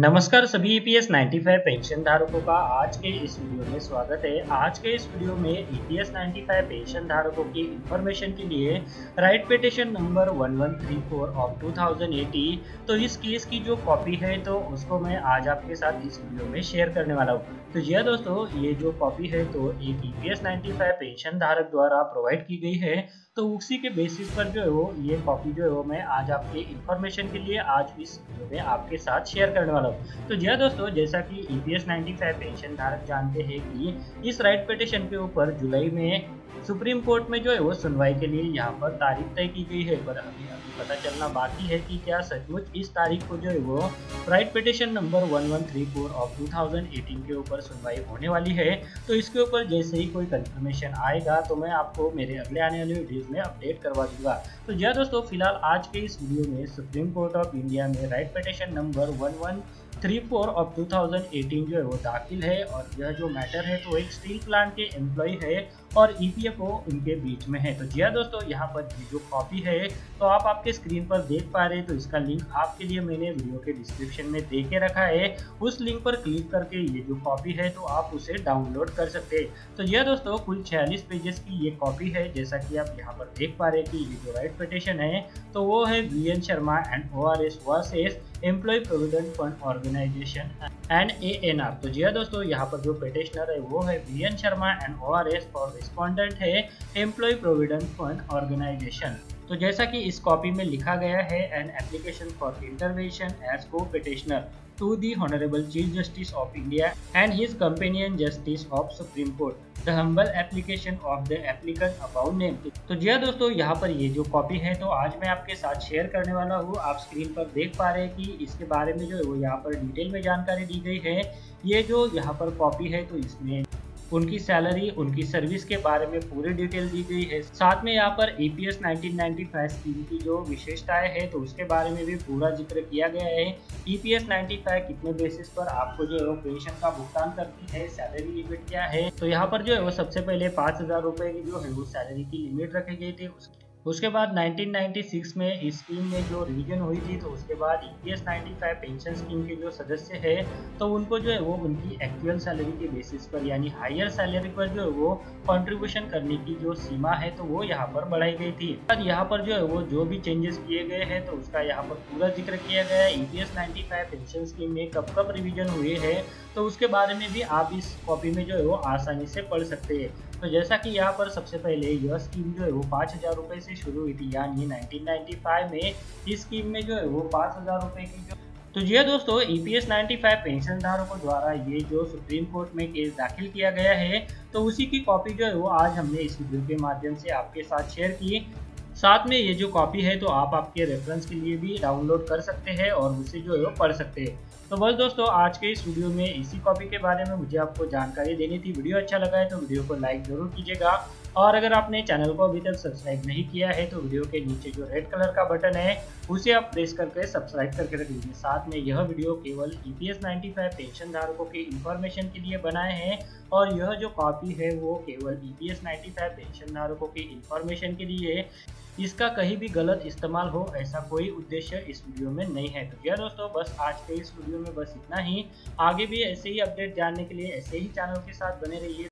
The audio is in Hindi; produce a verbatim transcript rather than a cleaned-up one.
नमस्कार सभी ईपीएस पचानवे पेंशन धारकों का आज के इस वीडियो में स्वागत है। आज के इस वीडियो में ईपीएस पचानवे पेंशन धारकों की इंफॉर्मेशन के लिए राइट पिटीशन नंबर ग्यारह सौ चौंतीस ऑफ दो हज़ार अस्सी, तो इस केस की जो कॉपी है तो उसको मैं आज आपके साथ इस वीडियो में शेयर करने वाला हूँ। तो जी हाँ दोस्तों, ये जो कॉपी है तो एक ईपीएस पचानवे पेंशन धारक द्वारा प्रोवाइड की गई है, तो उसी के बेसिस पर जो है वो ये कॉपी जो है वो मैं आज आपके इंफॉर्मेशन के लिए आज इस वीडियो में आपके साथ शेयर करने वाला हूँ। तो जी हाँ दोस्तों, जैसा कि ईपीएस पचानवे पेंशन धारक जानते हैं कि इस राइट पिटीशन के ऊपर जुलाई में सुप्रीम कोर्ट में जो है वो सुनवाई के लिए यहाँ पर तारीख तय की गई है, पर अभी अभी पता चलना बाकी है कि क्या सचमुच इस तारीख को जो है वो राइट पिटीशन नंबर ग्यारह सौ चौंतीस ऑफ दो हज़ार अठारह के ऊपर सुनवाई होने वाली है। तो इसके ऊपर जैसे ही कोई कंफर्मेशन आएगा तो मैं आपको मेरे अगले आने वाले वीडियोज में अपडेट करवा दूंगा। तो जी दोस्तों, फिलहाल आज के इस वीडियो में सुप्रीम कोर्ट ऑफ इंडिया में राइट पिटीशन नंबर ग्यारह सौ चौंतीस ऑफ दो हज़ार अठारह जो है वो दाखिल है, और यह जो मैटर है तो एक स्टील प्लांट के एम्प्लॉय है और ईपीएफओ उनके बीच में है। तो जी हाँ दोस्तों, यहाँ पर ये जो कॉपी है तो आप आपके स्क्रीन पर देख पा रहे हैं, तो इसका लिंक आपके लिए मैंने वीडियो के डिस्क्रिप्शन में दे के रखा है। उस लिंक पर क्लिक करके ये जो कॉपी है तो आप उसे डाउनलोड कर सकते हैं। तो जी हाँ दोस्तों, कुल छियालीस पेजेस की ये कॉपी है, जैसा कि आप यहाँ पर देख पा रहे हैं कि ये जो राइट पिटीशन है तो वो है V N Sharma and O R S versus employ provident fund organisation and A N R. तो जी हाँ दोस्तों, यहाँ पर जो पिटिशनर है वो है V N Sharma and O R S और रिस्पोंडेंट है एम्प्लॉय प्रोविडेंट फंड ऑर्गेनाइजेशन। तो जैसा कि इस कॉपी में लिखा गया है, an application for intervention as को petitioner to the Honorable Chief Justice of India and his companion Justice of Supreme Court. The humble application of the applicant above named. तो जी हाँ दोस्तों, यहाँ पर ये जो कॉपी है तो आज मैं आपके साथ शेयर करने वाला हूँ। आप स्क्रीन पर देख पा रहे हैं कि इसके बारे में जो है वो यहाँ पर डिटेल में जानकारी दी गई है। ये जो यहाँ पर कॉपी है तो इसमें उनकी सैलरी, उनकी सर्विस के बारे में पूरी डिटेल दी गई है। साथ में यहाँ पर ईपीएस उन्नीस सौ पचानवे स्कीम की जो विशेषताएं है तो उसके बारे में भी पूरा जिक्र किया गया है। ईपीएस पचानवे कितने बेसिस पर आपको जो है वो पेंशन का भुगतान करती है, सैलरी लिमिट क्या है। तो यहाँ पर जो है वो सबसे पहले पाँच हजार रुपए की जो है वो सैलरी की लिमिट रखी गई थी। उसके बाद उन्नीस सौ छियानवे में इस स्कीम में जो रिवीजन हुई थी तो उसके बाद ईपीएस पचानवे पेंशन स्कीम के जो सदस्य है तो उनको जो है वो उनकी एक्चुअल सैलरी के बेसिस पर यानी हायर सैलरी पर जो है वो कंट्रीब्यूशन करने की जो सीमा है तो वो यहाँ पर बढ़ाई गई थी। यहाँ पर जो है वो जो भी चेंजेस किए गए हैं तो उसका यहाँ पर पूरा जिक्र किया गया है। ईपीएस पचानवे पेंशन स्कीम में कब कब रिवीजन हुए हैं तो उसके बारे में भी आप इस कॉपी में जो है वो आसानी से पढ़ सकते हैं। तो जैसा कि यहाँ पर सबसे पहले यह स्कीम जो है वो पाँच हजार रुपए से शुरू हुई थी, यानी उन्नीस सौ पचानवे में इस स्कीम में जो है वो पाँच हजार रुपए की जो तो जी हाँ दोस्तों, ईपीएस पचानवे पेंशन धारकों द्वारा ये जो सुप्रीम कोर्ट में केस दाखिल किया गया है तो उसी की कॉपी जो है वो आज हमने इस वीडियो के माध्यम से आपके साथ शेयर की। साथ में ये जो कॉपी है तो आप आपके रेफरेंस के लिए भी डाउनलोड कर सकते हैं और उसे जो है वो पढ़ सकते हैं। तो बस दोस्तों, आज के इस वीडियो में इसी कॉपी के बारे में मुझे आपको जानकारी देनी थी। वीडियो अच्छा लगा है तो वीडियो को लाइक जरूर कीजिएगा, और अगर आपने चैनल को अभी तक सब्सक्राइब नहीं किया है तो वीडियो के नीचे जो रेड कलर का बटन है उसे आप प्रेस करके सब्सक्राइब करके रख लीजिए। साथ में यह वीडियो केवल ईपीएस पचानवे पेंशन धारकों के इंफॉर्मेशन के लिए बनाए हैं, और यह जो कॉपी है वो केवल ईपीएस पचानवे पेंशन धारकों की इंफॉर्मेशन के लिए, इसका कहीं भी गलत इस्तेमाल हो ऐसा कोई उद्देश्य इस वीडियो में नहीं है। तो क्या दोस्तों, बस आज के इस वीडियो में बस इतना ही। आगे भी ऐसे ही अपडेट जानने के लिए ऐसे ही चैनल के साथ बने रहिए।